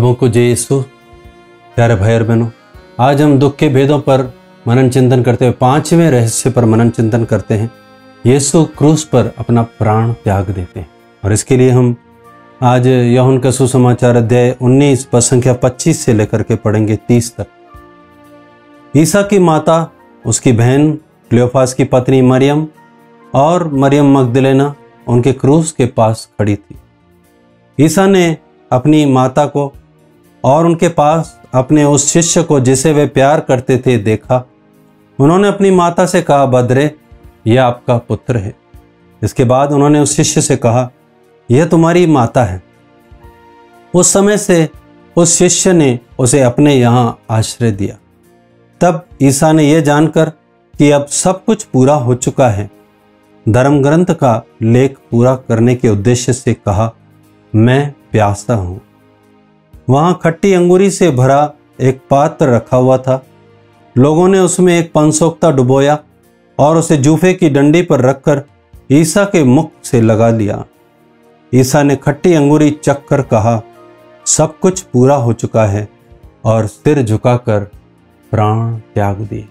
प्रभु को जय यीशु। प्यारे भाई और बहनों, आज हम दुख के भेदों पर मनन चिंतन करते हुए 5वें रहस्य पर मनन चिंतन करते हैं। यीशु क्रूस पर अपना प्राण त्याग देते हैं और इसके लिए हम आज यूहन्ना का सुसमाचार अध्याय 19 पद संख्या 25 से लेकर के पढ़ेंगे 30 तक। ईसा की माता, उसकी बहन क्लियोफास की पत्नी मरियम और मरियम मगदलेना उनके क्रूस के पास खड़ी थी। ईसा ने अपनी माता को और उनके पास अपने उस शिष्य को जिसे वे प्यार करते थे देखा। उन्होंने अपनी माता से कहा, बद्रे, यह आपका पुत्र है। इसके बाद उन्होंने उस शिष्य से कहा, यह तुम्हारी माता है। उस समय से उस शिष्य ने उसे अपने यहाँ आश्रय दिया। तब ईसा ने यह जानकर कि अब सब कुछ पूरा हो चुका है, धर्म ग्रंथ का लेख पूरा करने के उद्देश्य से कहा, मैं प्यासा हूं। वहां खट्टी अंगूरी से भरा एक पात्र रखा हुआ था। लोगों ने उसमें एक पंसोक्ता डुबोया और उसे जूफे की डंडी पर रखकर ईसा के मुख से लगा लिया। ईसा ने खट्टी अंगूरी चखकर कहा, सब कुछ पूरा हो चुका है, और सिर झुकाकर प्राण त्याग दिए।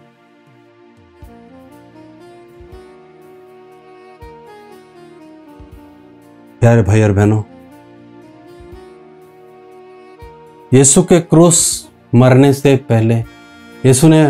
प्यारे भाई और बहनों, यीशु के क्रूस मरने से पहले यीशु ने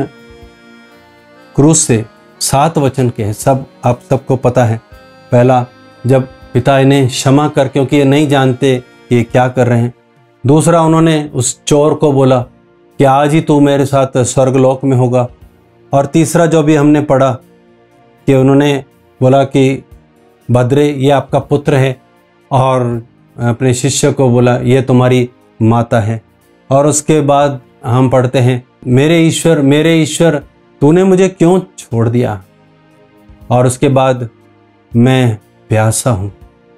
क्रूस से 7 वचन कहे। सब आप सबको पता है। पहला, जब पिता इन्हें क्षमा कर, क्योंकि ये नहीं जानते कि ये क्या कर रहे हैं। दूसरा, उन्होंने उस चोर को बोला कि आज ही तू मेरे साथ स्वर्गलोक में होगा। और तीसरा, जो भी हमने पढ़ा कि उन्होंने बोला कि बद्रे, ये आपका पुत्र है, और अपने शिष्य को बोला, ये तुम्हारी माता है। और उसके बाद हम पढ़ते हैं, मेरे ईश्वर तूने मुझे क्यों छोड़ दिया। और उसके बाद, मैं प्यासा हूं।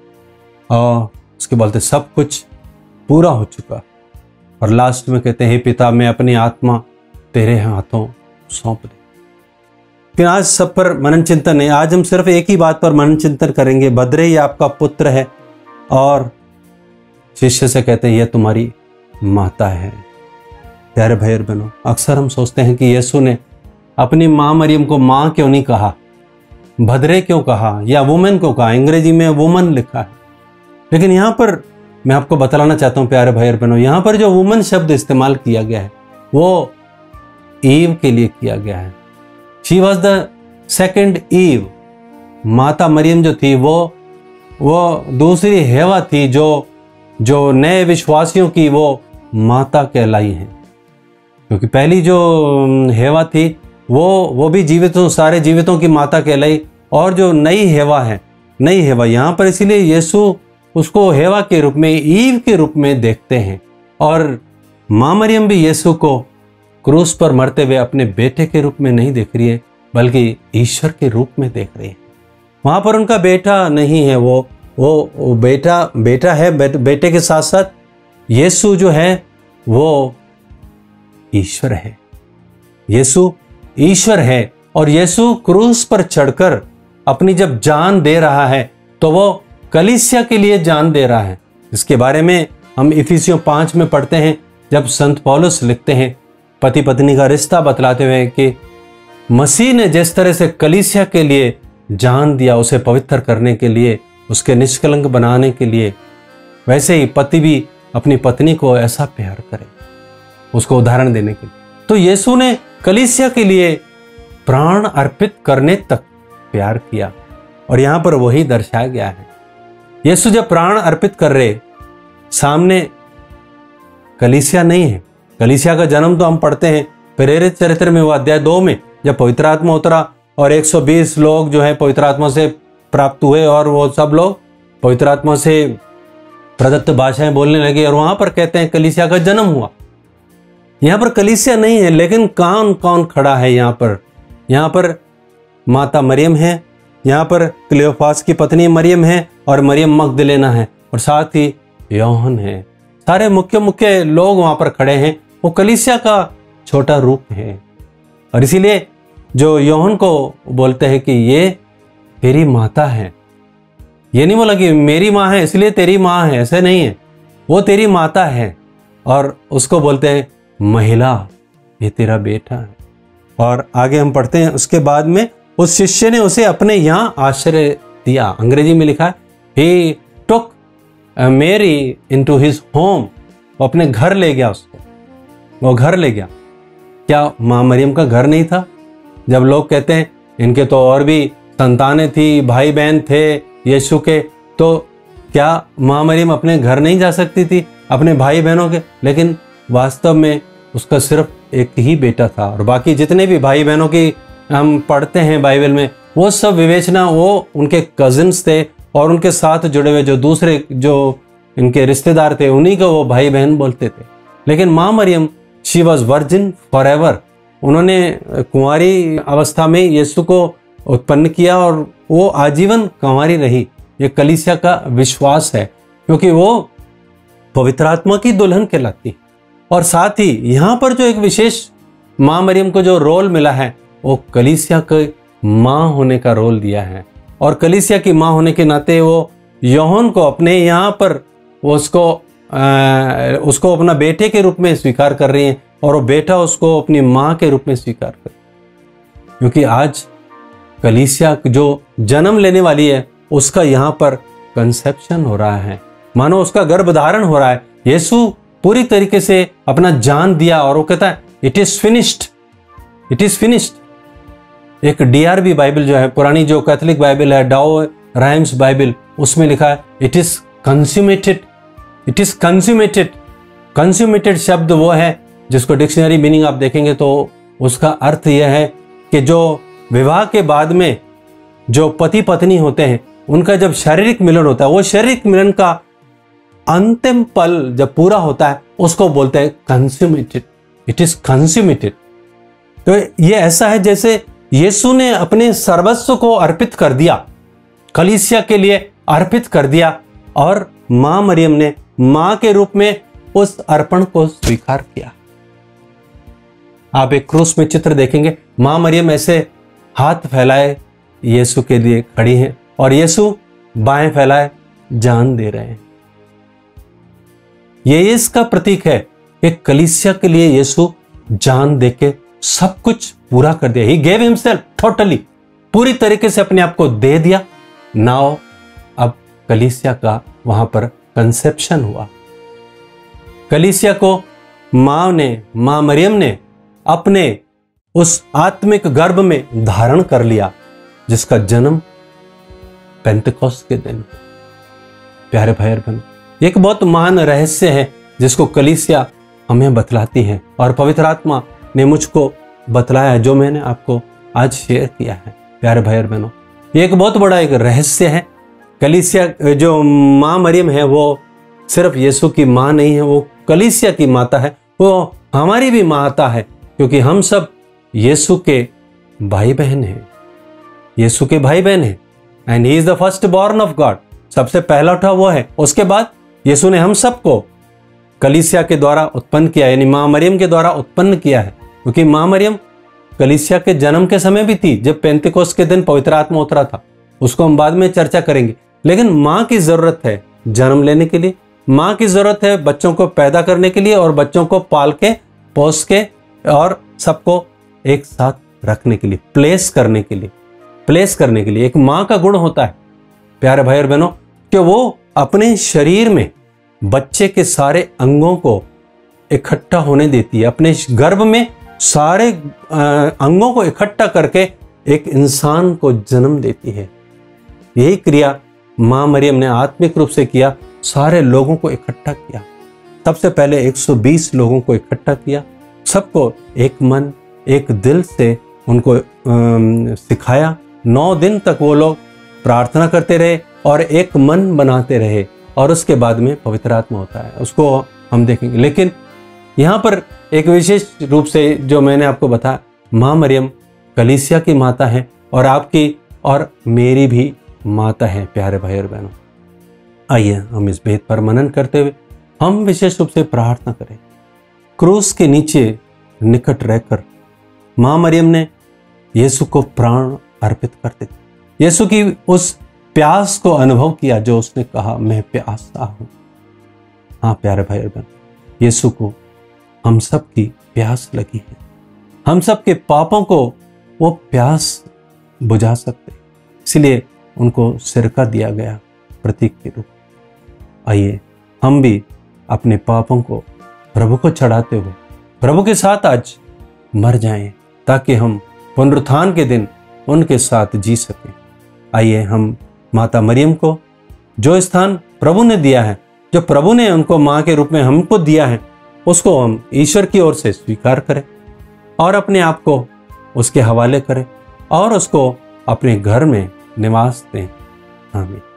और उसके बोलते सब कुछ पूरा हो चुका। और लास्ट में कहते हैं, हे पिता, मैं अपनी आत्मा तेरे हाथों सौंप दे। फिर आज सब पर मनन चिंतन है। आज हम सिर्फ एक ही बात पर मनन चिंतन करेंगे, बद्रे, ये आपका पुत्र है। और शिष्य से कहते हैं, यह तुम्हारी माता है। प्यारे भाई और बहनों, अक्सर हम सोचते हैं कि यीशु ने अपनी मां मरियम को मां क्यों नहीं कहा, भद्रे क्यों कहा, या वुमेन क्यों कहा। अंग्रेजी में वुमन लिखा है। लेकिन यहां पर मैं आपको बतलाना चाहता हूं प्यारे भाई और बहनों, यहां पर जो वुमन शब्द इस्तेमाल किया गया है वो ईव के लिए किया गया है। She was the second Eve. माता मरियम जो थी वो दूसरी हेवा थी, जो नए विश्वासियों की वो माता कहलाई है। क्योंकि पहली जो हेवा थी वो भी सारे जीवितों की माता कहलाई। और जो नई हेवा है, नई हेवा यहाँ पर, इसीलिए यीशु उसको हेवा के रूप में, ईव के रूप में देखते हैं। और मां मरियम भी यीशु को क्रूस पर मरते हुए अपने बेटे के रूप में नहीं देख रही है, बल्कि ईश्वर के रूप में देख रही है। वहां पर उनका बेटा नहीं है, वो बेटा है। बेटे के साथ साथ यीशु जो है वो ईश्वर है। यीशु ईश्वर है। और यीशु क्रूस पर चढ़कर अपनी जब जान दे रहा है तो वो कलीसिया के लिए जान दे रहा है। इसके बारे में हम इफिसियों 5 में पढ़ते हैं, जब संत पौलुस लिखते हैं पति पत्नी का रिश्ता बतलाते हुए कि मसीह ने जिस तरह से कलीसिया के लिए जान दिया, उसे पवित्र करने के लिए, उसके निष्कलंक बनाने के लिए, वैसे ही पति भी अपनी पत्नी को ऐसा प्यार करे, उसको उदाहरण देने के लिए। तो यीशु ने कलीसिया के लिए प्राण अर्पित करने तक प्यार किया। और यहां पर वही दर्शाया गया है। यीशु जब प्राण अर्पित कर रहे, सामने कलीसिया नहीं है। कलीसिया का जन्म तो हम पढ़ते हैं प्रेरित चरित्र में, वो अध्याय 2 में, जब पवित्र आत्मा उतरा और 120 लोग जो है पवित्र आत्मा से प्राप्त हुए, और वो सब लोग पवित्र आत्मा से प्रदत्त भाषाएं बोलने लगे। और वहां पर कहते हैं कलीसिया का जन्म हुआ। यहां पर कलीसिया नहीं है, लेकिन कौन कौन खड़ा है यहाँ पर माता मरियम है, यहाँ पर क्लियोफास की पत्नी मरियम है, और मरियम मगदलेना है, और साथ ही यूहन्ना है। सारे मुख्य लोग वहां पर खड़े हैं। वो कलीसिया का छोटा रूप है। और इसीलिए जो यूहन्ना को बोलते हैं कि ये तेरी माता है, ये नहीं बोला कि मेरी माँ है इसलिए तेरी माँ है, ऐसे नहीं है। वो तेरी माता है और उसको बोलते हैं, महिला ये तेरा बेटा है। और आगे हम पढ़ते हैं, उसके बाद में उस शिष्य ने उसे अपने यहाँ आश्रय दिया। अंग्रेजी में लिखा है, he took Mary into his home, वो अपने घर ले गया उसको, वो घर ले गया। क्या माँ मरियम का घर नहीं था? जब लोग कहते हैं इनके तो और भी संतानें थी, भाई बहन थे यीशु के, तो क्या माँ मरियम अपने घर नहीं जा सकती थी अपने भाई बहनों के? लेकिन वास्तव में उसका सिर्फ एक ही बेटा था, और बाकी जितने भी भाई बहनों की हम पढ़ते हैं बाइबल में, वो सब विवेचना वो उनके कजिन्स थे और उनके साथ जुड़े हुए जो दूसरे जो इनके रिश्तेदार थे उन्हीं को वो भाई बहन बोलते थे। लेकिन माँ Mariam, she was virgin forever, उन्होंने कुंवारी अवस्था में यीशु को उत्पन्न किया और वो आजीवन कुंवारी रही। ये कलीसिया का विश्वास है, क्योंकि वो पवित्र आत्मा की दुल्हन कहलाती। और साथ ही यहाँ पर जो एक विशेष माँ मरियम को जो रोल मिला है, वो कलीसिया के माँ होने का रोल दिया है। और कलीसिया की माँ होने के नाते वो यूहन्ना को अपने यहाँ पर वो उसको अपना बेटे के रूप में स्वीकार कर रही हैं, और वो बेटा उसको अपनी माँ के रूप में स्वीकार कर, क्योंकि आज कलीसिया जो जन्म लेने वाली है उसका यहाँ पर कंसेप्शन हो रहा है, मानो उसका गर्भधारण हो रहा है। यीशु पूरी तरीके से अपना जान दिया और वो कहता है, it is finished, it is finished. एक DRB बाइबल जो है, पुरानी जो कैथोलिक बाइबल है, डाओ राइम्स बाइबल, उसमें लिखा है, it is consummated, it is consummated. Consummated शब्द वो है जिसको डिक्शनरी मीनिंग आप देखेंगे तो उसका अर्थ यह है कि जो विवाह के बाद में जो पति पत्नी होते हैं उनका जब शारीरिक मिलन होता है, वो शारीरिक मिलन का अंतिम पल जब पूरा होता है उसको बोलते हैं कंज्यूमेटेड, इट इज कंज्यूमेटेड। तो ये ऐसा है जैसे यीशु ने अपने सर्वस्व को अर्पित कर दिया, कलीसिया के लिए अर्पित कर दिया, और मां मरियम ने मां के रूप में उस अर्पण को स्वीकार किया। आप एक क्रूस में चित्र देखेंगे, मां मरियम ऐसे हाथ फैलाए यीशु के लिए खड़ी हैं और यीशु बाएं फैलाए जान दे रहे हैं। ये इसका प्रतीक है कि कलीसिया के लिए यीशु जान देके सब कुछ पूरा कर दिया। ही गेव हिमसेल्फ टोटली, पूरी तरीके से अपने आप को दे दिया। नाउ अब कलीसिया का वहां पर कंसेप्शन हुआ। कलीसिया को मां मरियम ने अपने उस आत्मिक गर्भ में धारण कर लिया, जिसका जन्म पेंतेकोस्त के दिन। प्यारे भाई और बहन, एक बहुत महान रहस्य है जिसको कलीसिया हमें बतलाती है, और पवित्र आत्मा ने मुझको बतलाया है, जो मैंने आपको आज शेयर किया है। प्यारे भाई और बहनों, ये एक बहुत बड़ा एक रहस्य है। कलीसिया जो मां मरियम है वो सिर्फ यीशु की मां नहीं है, वो कलीसिया की माता है, वो हमारी भी माता है, क्योंकि हम सब यीशु के भाई बहन हैं, यीशु के भाई बहन हैं। And he is the first born of God, सबसे पहला उठा वो है। उसके बाद यीशु ने हम सबको कलीसिया के द्वारा उत्पन्न किया, यानी मां मरियम के द्वारा उत्पन्न किया है, क्योंकि मां मरियम कलीसिया के जन्म के समय भी थी, जब पेंतेकोस्त के दिन पवित्र आत्मा उतरा था। उसको हम बाद में चर्चा करेंगे। लेकिन मां की जरूरत है जन्म लेने के लिए, मां की जरूरत है बच्चों को पैदा करने के लिए, और बच्चों को पाल के पोस के और सबको एक साथ रखने के लिए, प्लेस करने के लिए एक मां का गुण होता है। प्यारे भाई और बहनों, कि वो अपने शरीर में बच्चे के सारे अंगों को इकट्ठा होने देती है, अपने गर्भ में सारे अंगों को इकट्ठा करके एक इंसान को जन्म देती है। यही क्रिया मां मरियम ने आत्मिक रूप से किया, सारे लोगों को इकट्ठा किया। सबसे पहले 120 लोगों को इकट्ठा किया, सबको एक मन एक दिल से उनको सिखाया। 9 दिन तक वो लोग प्रार्थना करते रहे और एक मन बनाते रहे, और उसके बाद में पवित्र आत्मा होता है, उसको हम देखेंगे। लेकिन यहाँ पर एक विशेष रूप से जो मैंने आपको बताया, मां मरियम कलीसिया की माता है और आपकी और मेरी भी माता है। प्यारे भाई और बहनों, आइए हम इस भेद पर मनन करते हुए हम विशेष रूप से प्रार्थना करें। क्रूस के नीचे निकट रहकर मां मरियम ने यीशु को प्राण अर्पित कर दिए। यीशु की उस प्यास को अनुभव किया जो उसने कहा, मैं प्यासा हूं। हाँ प्यारे भाई और बहन, यीशु को हम सब की प्यास लगी है। हम सब के पापों को वो प्यास बुझा सकते, इसलिए उनको सिरका दिया गया प्रतीक के रूप। आइए हम भी अपने पापों को प्रभु को चढ़ाते हुए प्रभु के साथ आज मर जाएं, ताकि हम पुनरुत्थान के दिन उनके साथ जी सकें। आइए हम माता मरियम को, जो स्थान प्रभु ने दिया है, जो प्रभु ने उनको माँ के रूप में हमको दिया है, उसको हम ईश्वर की ओर से स्वीकार करें और अपने आप को उसके हवाले करें और उसको अपने घर में निवास दें। आमीन।